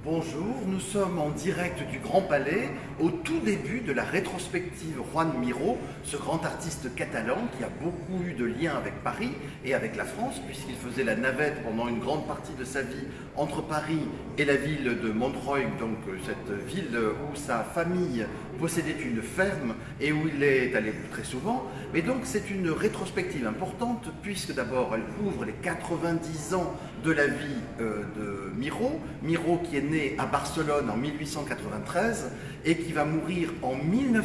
Bonjour, nous sommes en direct du Grand Palais, au tout début de la rétrospective Joan Miró, ce grand artiste catalan qui a beaucoup eu de liens avec Paris et avec la France, puisqu'il faisait la navette pendant une grande partie de sa vie entre Paris et la ville de Montreuil, donc cette ville où sa famille possédait une ferme et où il est allé très souvent. Mais donc c'est une rétrospective importante, puisque d'abord elle couvre les 90 ans de la vie de Miró. Miró qui est né à Barcelone en 1893 et qui va mourir en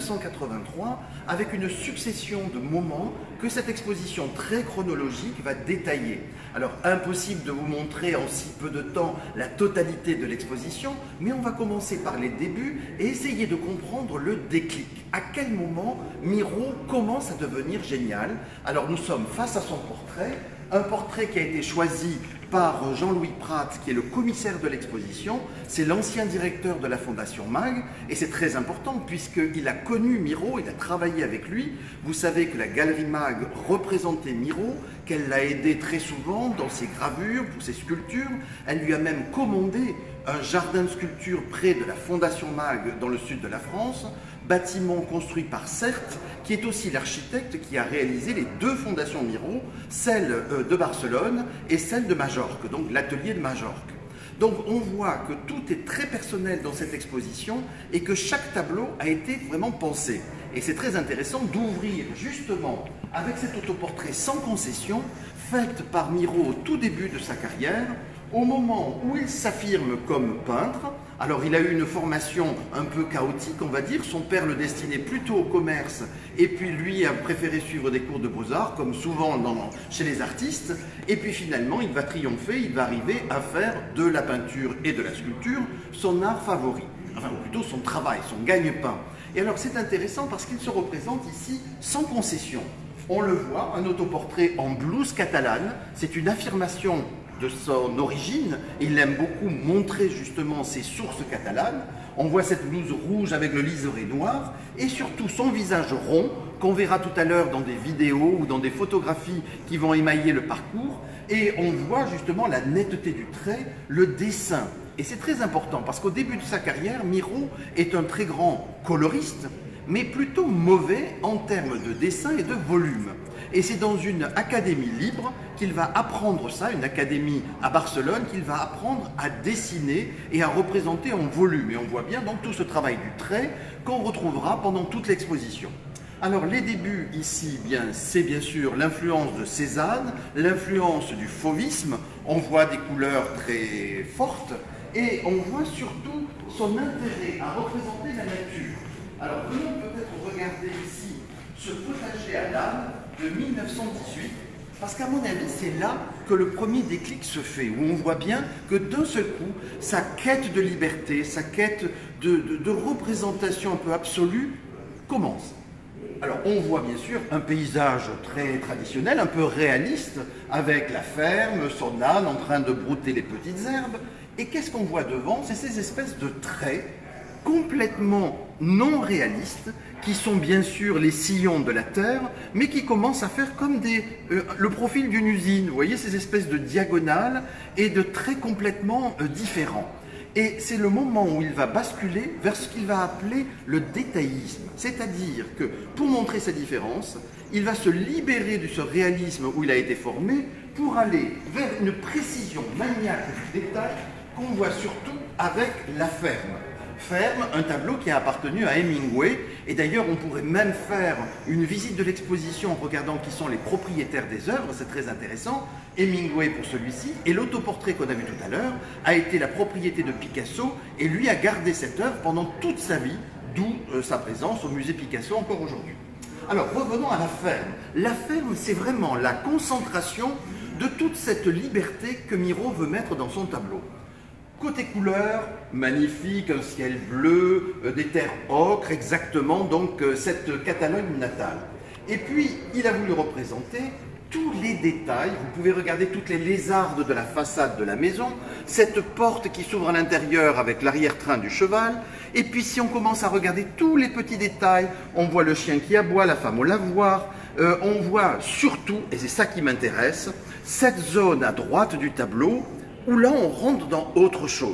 1983 avec une succession de moments que cette exposition très chronologique va détailler. Alors impossible de vous montrer en si peu de temps la totalité de l'exposition, mais on va commencer par les débuts et essayer de comprendre le déclic. À quel moment Miró commence à devenir génial? Alors nous sommes face à son portrait, un portrait qui a été choisi par Jean-Louis Prat, qui est le commissaire de l'exposition. C'est l'ancien directeur de la Fondation Mag, et c'est très important puisqu'il a connu Miró, il a travaillé avec lui. Vous savez que la Galerie Mag représentait Miró, qu'elle l'a aidé très souvent dans ses gravures, pour ses sculptures. Elle lui a même commandé un jardin de sculpture près de la Fondation Mag dans le sud de la France, bâtiment construit par Certes, qui est aussi l'architecte qui a réalisé les deux fondations Miró, celle de Barcelone et celle de Majorque, donc l'atelier de Majorque. Donc on voit que tout est très personnel dans cette exposition et que chaque tableau a été vraiment pensé. Et c'est très intéressant d'ouvrir justement avec cet autoportrait sans concession, fait par Miró au tout début de sa carrière, au moment où il s'affirme comme peintre. Alors il a eu une formation un peu chaotique, on va dire. Son père le destinait plutôt au commerce et puis lui a préféré suivre des cours de beaux-arts, comme souvent chez les artistes. Et puis finalement il va triompher, il va arriver à faire de la peinture et de la sculpture son art favori. Enfin ou plutôt son travail, son gagne-pain. Et alors c'est intéressant parce qu'il se représente ici sans concession. On le voit, un autoportrait en blouse catalane, c'est une affirmation de son origine. Il aime beaucoup montrer justement ses sources catalanes. On voit cette blouse rouge avec le liseré noir et surtout son visage rond qu'on verra tout à l'heure dans des vidéos ou dans des photographies qui vont émailler le parcours. Et on voit justement la netteté du trait, le dessin. Et c'est très important parce qu'au début de sa carrière, Miró est un très grand coloriste, mais plutôt mauvais en termes de dessin et de volume. Et c'est dans une académie libre qu'il va apprendre ça, une académie à Barcelone, qu'il va apprendre à dessiner et à représenter en volume. Et on voit bien donc tout ce travail du trait qu'on retrouvera pendant toute l'exposition. Alors les débuts ici, c'est bien sûr l'influence de Cézanne, l'influence du fauvisme. On voit des couleurs très fortes et on voit surtout son intérêt à représenter la nature. Alors venons peut-être regarder ici ce potager à l'âne de 1918, parce qu'à mon avis, c'est là que le premier déclic se fait, où on voit bien que d'un seul coup, sa quête de liberté, sa quête de représentation un peu absolue commence. Alors on voit bien sûr un paysage très traditionnel, un peu réaliste, avec la ferme, son âne en train de brouter les petites herbes, et qu'est-ce qu'on voit devant? C'est ces espèces de traits complètement non réalistes, qui sont bien sûr les sillons de la terre, mais qui commencent à faire comme le profil d'une usine. Vous voyez ces espèces de diagonales et de traits complètement différents. Et c'est le moment où il va basculer vers ce qu'il va appeler le détaillisme. C'est-à-dire que, pour montrer sa différence, il va se libérer de ce réalisme où il a été formé pour aller vers une précision maniaque du détail qu'on voit surtout avec la ferme. Ferme, un tableau qui a appartenu à Hemingway, et d'ailleurs on pourrait même faire une visite de l'exposition en regardant qui sont les propriétaires des œuvres, c'est très intéressant. Hemingway pour celui-ci, et l'autoportrait qu'on a vu tout à l'heure a été la propriété de Picasso, et lui a gardé cette œuvre pendant toute sa vie, d'où sa présence au musée Picasso encore aujourd'hui. Alors revenons à la ferme. La ferme, c'est vraiment la concentration de toute cette liberté que Miró veut mettre dans son tableau. Côté couleur, magnifique, un ciel bleu, des terres ocre, exactement, donc cette Catalogne natale. Et puis, il a voulu représenter tous les détails. Vous pouvez regarder toutes les lézardes de la façade de la maison, cette porte qui s'ouvre à l'intérieur avec l'arrière-train du cheval. Et puis, si on commence à regarder tous les petits détails, on voit le chien qui aboie, la femme au lavoir. On voit surtout, et c'est ça qui m'intéresse, cette zone à droite du tableau, où là on rentre dans autre chose.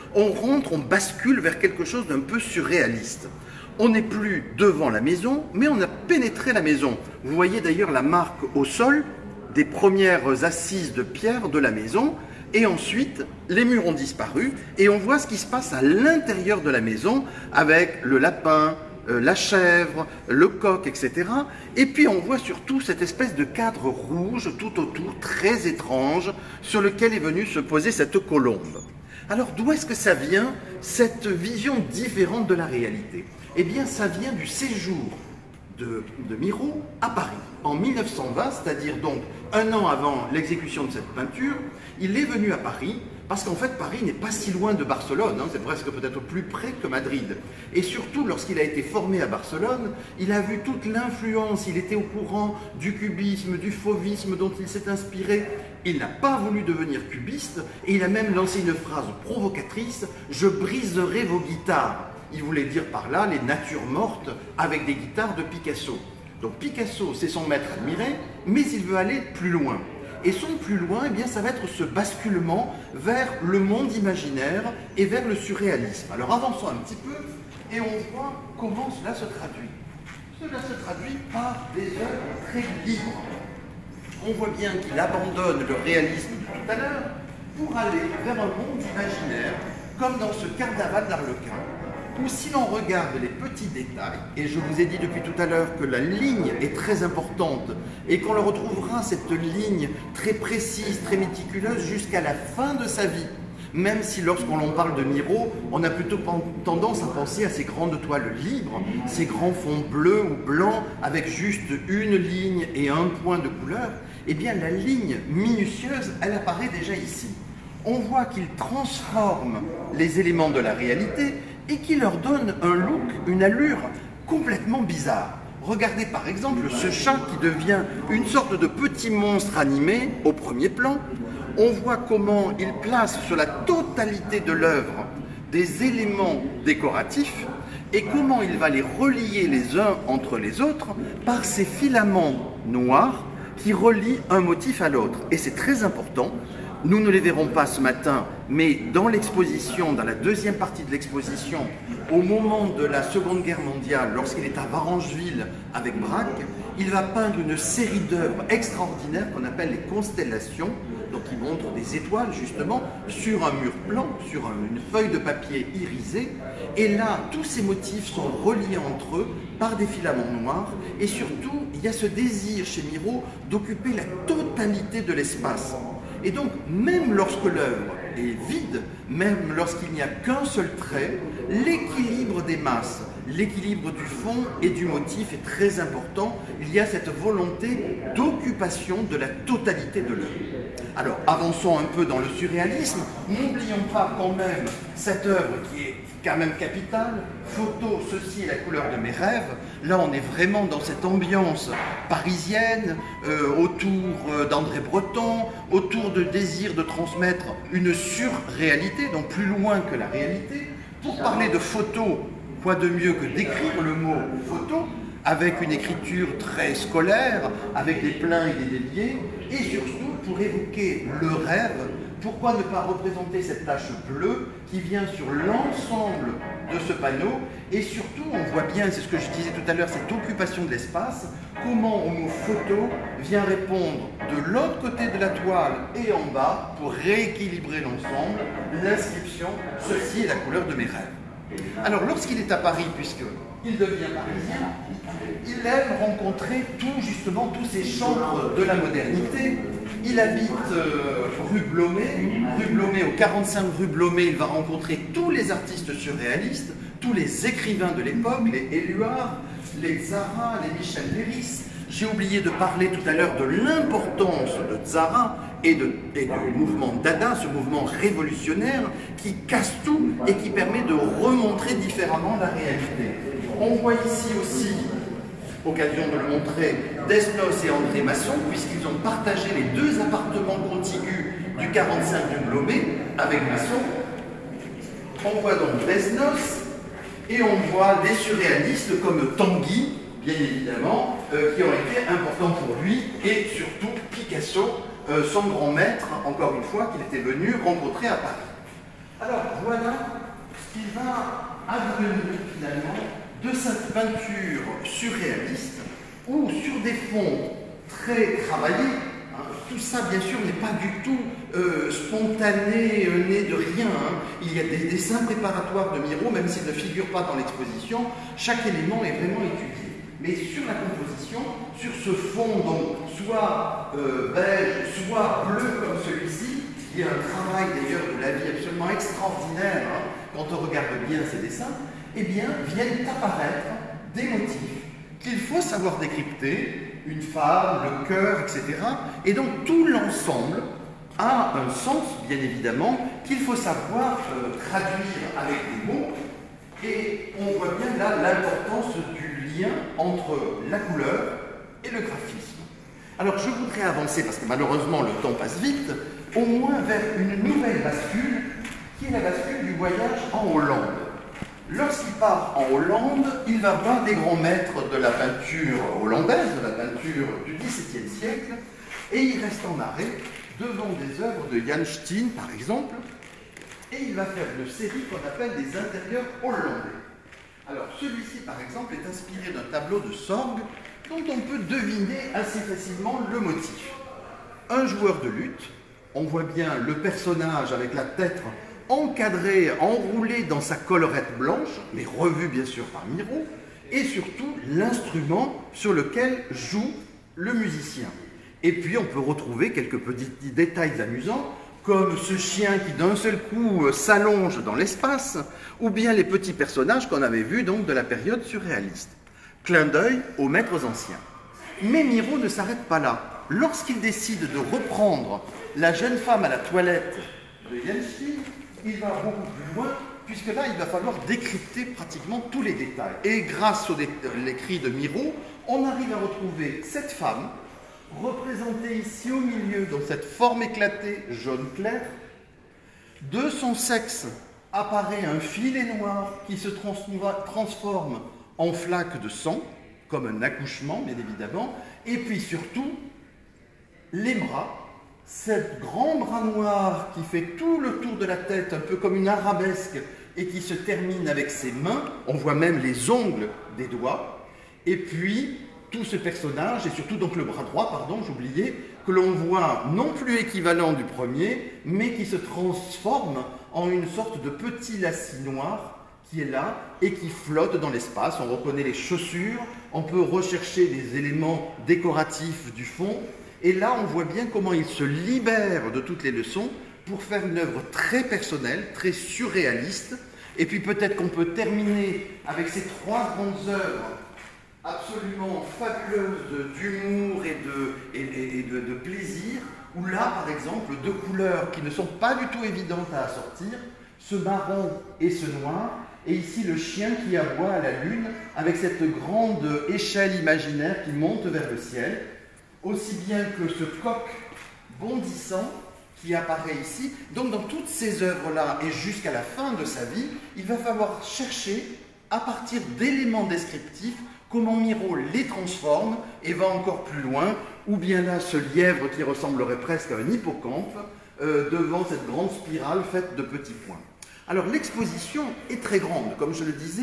on rentre, on bascule vers quelque chose d'un peu surréaliste. On n'est plus devant la maison, mais on a pénétré la maison. Vous voyez d'ailleurs la marque au sol des premières assises de pierre de la maison, et ensuite les murs ont disparu, et on voit ce qui se passe à l'intérieur de la maison avec le lapin, la chèvre, le coq, etc. Et puis on voit surtout cette espèce de cadre rouge tout autour, très étrange, sur lequel est venue se poser cette colombe. Alors d'où est-ce que ça vient, cette vision différente de la réalité? Eh bien ça vient du séjour de Miro à Paris. En 1920, c'est-à-dire donc un an avant l'exécution de cette peinture, il est venu à Paris, parce qu'en fait Paris n'est pas si loin de Barcelone, hein, c'est presque peut-être plus près que Madrid. Et surtout lorsqu'il a été formé à Barcelone, il a vu toute l'influence, il était au courant du cubisme, du fauvisme dont il s'est inspiré. Il n'a pas voulu devenir cubiste et il a même lancé une phrase provocatrice: « Je briserai vos guitares ». Il voulait dire par là les natures mortes avec des guitares de Picasso. Donc Picasso, c'est son maître admiré, mais il veut aller plus loin. Et son plus loin, eh bien, ça va être ce basculement vers le monde imaginaire et vers le surréalisme. Alors avançons un petit peu et on voit comment cela se traduit. Cela se traduit par des œuvres très libres. On voit bien qu'il abandonne le réalisme de tout à l'heure pour aller vers un monde imaginaire, comme dans ce carnaval d'Arlequin, où si l'on regarde les petits détails, et je vous ai dit depuis tout à l'heure que la ligne est très importante et qu'on le retrouvera, cette ligne très précise, très méticuleuse, jusqu'à la fin de sa vie, même si lorsqu'on parle de Miro, on a plutôt tendance à penser à ces grandes toiles libres, ces grands fonds bleus ou blancs avec juste une ligne et un point de couleur, eh bien la ligne minutieuse, elle apparaît déjà ici. On voit qu'il transforme les éléments de la réalité et qui leur donne un look, une allure complètement bizarre. Regardez par exemple ce chat qui devient une sorte de petit monstre animé au premier plan. On voit comment il place sur la totalité de l'œuvre des éléments décoratifs et comment il va les relier les uns entre les autres par ces filaments noirs qui relient un motif à l'autre. Et c'est très important. Nous ne les verrons pas ce matin, mais dans l'exposition, dans la deuxième partie de l'exposition, au moment de la Seconde Guerre mondiale, lorsqu'il est à Varangeville avec Braque, il va peindre une série d'œuvres extraordinaires qu'on appelle les constellations, donc qui montrent des étoiles justement sur un mur blanc, sur une feuille de papier irisée. Et là, tous ces motifs sont reliés entre eux par des filaments noirs. Et surtout, il y a ce désir chez Miro d'occuper la totalité de l'espace. Et donc, même lorsque l'œuvre est vide, même lorsqu'il n'y a qu'un seul trait, l'équilibre des masses, l'équilibre du fond et du motif est très important. Il y a cette volonté d'occupation de la totalité de l'œuvre. Alors, avançons un peu dans le surréalisme. N'oublions pas quand même cette œuvre qui est quand même capitale. Photo, ceci est la couleur de mes rêves. Là, on est vraiment dans cette ambiance parisienne, autour d'André Breton, autour de désir de transmettre une surréalité, donc plus loin que la réalité. Pour parler de photo, quoi de mieux que d'écrire le mot photo avec une écriture très scolaire, avec des pleins et des déliés, et surtout pour évoquer le rêve. Pourquoi ne pas représenter cette tache bleue qui vient sur l'ensemble de ce panneau? Et surtout, on voit bien, c'est ce que je disais tout à l'heure, cette occupation de l'espace, comment au mot photo vient répondre de l'autre côté de la toile et en bas, pour rééquilibrer l'ensemble, l'inscription « Ceci est la couleur de mes rêves ». Alors, lorsqu'il est à Paris, puisqu'il devient parisien, il aime rencontrer tous ces chantres de la modernité. Il habite rue Blomet, au 45 rue Blomet, il va rencontrer tous les artistes surréalistes, tous les écrivains de l'époque, les Éluard, les Tzara, les Michel Léris. J'ai oublié de parler tout à l'heure de l'importance de Tzara et du mouvement Dada, ce mouvement révolutionnaire qui casse tout et qui permet de remontrer différemment la réalité. On voit ici aussi, occasion de le montrer, Desnos et André Masson, puisqu'ils ont partagé les deux appartements contigus du 45 du Blomet avec Masson. On voit donc Desnos et on voit des surréalistes comme Tanguy, bien évidemment, qui ont été importants pour lui, et surtout Picasso, son grand maître, encore une fois, qu'il était venu rencontrer à Paris. Alors voilà ce qui va advenir finalement de cette peinture surréaliste où sur des fonds très travaillés, hein, tout ça bien sûr n'est pas du tout spontané, né de rien, hein. Il y a des dessins préparatoires de Miro, même s'ils ne figurent pas dans l'exposition, chaque élément est vraiment étudié. Mais sur la composition, sur ce fond donc soit beige, soit bleu comme celui-ci, il y a un travail d'ailleurs de la vie absolument extraordinaire, hein, quand on regarde bien ces dessins, eh bien, viennent apparaître des motifs qu'il faut savoir décrypter, une femme, le cœur, etc. Et donc tout l'ensemble a un sens, bien évidemment, qu'il faut savoir traduire avec des mots. Et on voit bien là l'importance du lien entre la couleur et le graphisme. Alors je voudrais avancer, parce que malheureusement le temps passe vite, au moins vers une nouvelle bascule, qui est la bascule du voyage en Hollande. Lorsqu'il part en Hollande, il va voir des grands maîtres de la peinture hollandaise, de la peinture du XVIIe siècle, et il reste en arrêt devant des œuvres de Jan Steen, par exemple, et il va faire une série qu'on appelle des intérieurs hollandais. Alors celui-ci, par exemple, est inspiré d'un tableau de Sorgue, dont on peut deviner assez facilement le motif. Un joueur de lutte, on voit bien le personnage avec la tête encadré, enroulé dans sa collerette blanche, mais revu bien sûr par Miro, et surtout l'instrument sur lequel joue le musicien. Et puis on peut retrouver quelques petits détails amusants, comme ce chien qui d'un seul coup s'allonge dans l'espace, ou bien les petits personnages qu'on avait vus donc de la période surréaliste. Clin d'œil aux maîtres anciens. Mais Miro ne s'arrête pas là. Lorsqu'il décide de reprendre la jeune femme à la toilette de Jan Steen, il va beaucoup plus loin, puisque là, il va falloir décrypter pratiquement tous les détails. Et grâce aux l'écrit de Miro, on arrive à retrouver cette femme, représentée ici au milieu, dans cette forme éclatée jaune clair. De son sexe apparaît un filet noir qui se transforme en flaque de sang, comme un accouchement, bien évidemment, et puis surtout, les bras, cet grand bras noir qui fait tout le tour de la tête, un peu comme une arabesque, et qui se termine avec ses mains, on voit même les ongles des doigts, et puis tout ce personnage, et surtout donc le bras droit, pardon, j'oubliais, que l'on voit non plus équivalent du premier, mais qui se transforme en une sorte de petit lacis noir qui est là et qui flotte dans l'espace. On reconnaît les chaussures, on peut rechercher les éléments décoratifs du fond, et là on voit bien comment il se libère de toutes les leçons pour faire une œuvre très personnelle, très surréaliste. Et puis peut-être qu'on peut terminer avec ces trois grandes œuvres absolument fabuleuses d'humour et de plaisir, où là, par exemple, deux couleurs qui ne sont pas du tout évidentes à assortir, ce marron et ce noir, et ici le chien qui aboie à la lune, avec cette grande échelle imaginaire qui monte vers le ciel, aussi bien que ce coq bondissant qui apparaît ici. Donc dans toutes ces œuvres-là, et jusqu'à la fin de sa vie, il va falloir chercher, à partir d'éléments descriptifs, comment Miro les transforme et va encore plus loin, ou bien là ce lièvre qui ressemblerait presque à un hippocampe, devant cette grande spirale faite de petits points. Alors l'exposition est très grande, comme je le disais,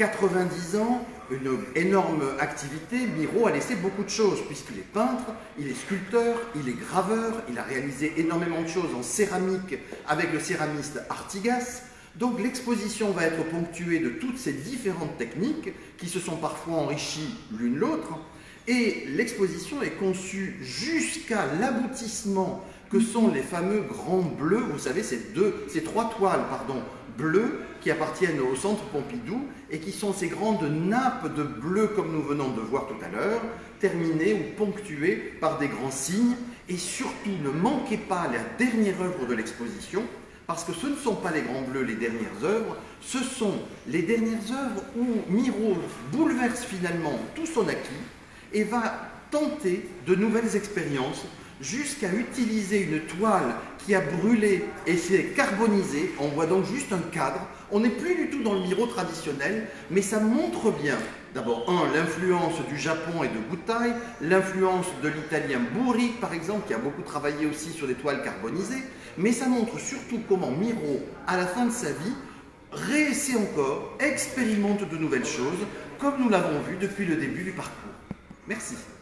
90 ans, une énorme activité. Miro a laissé beaucoup de choses, puisqu'il est peintre, il est sculpteur, il est graveur, il a réalisé énormément de choses en céramique avec le céramiste Artigas. Donc l'exposition va être ponctuée de toutes ces différentes techniques qui se sont parfois enrichies l'une l'autre, et l'exposition est conçue jusqu'à l'aboutissement que sont les fameux grands bleus, vous savez, ces trois toiles bleues qui appartiennent au Centre Pompidou et qui sont ces grandes nappes de bleu comme nous venons de voir tout à l'heure, terminées ou ponctuées par des grands signes. Et surtout, ne manquez pas la dernière œuvre de l'exposition, parce que ce ne sont pas les grands bleus les dernières œuvres, ce sont les dernières œuvres où Miro bouleverse finalement tout son acquis et va tenter de nouvelles expériences, jusqu'à utiliser une toile qui a brûlé et s'est carbonisée. On voit donc juste un cadre. On n'est plus du tout dans le Miro traditionnel, mais ça montre bien, d'abord, l'influence du Japon et de Gutai, l'influence de l'italien Burri, par exemple, qui a beaucoup travaillé aussi sur des toiles carbonisées, mais ça montre surtout comment Miro, à la fin de sa vie, réessaie encore, expérimente de nouvelles choses, comme nous l'avons vu depuis le début du parcours. Merci.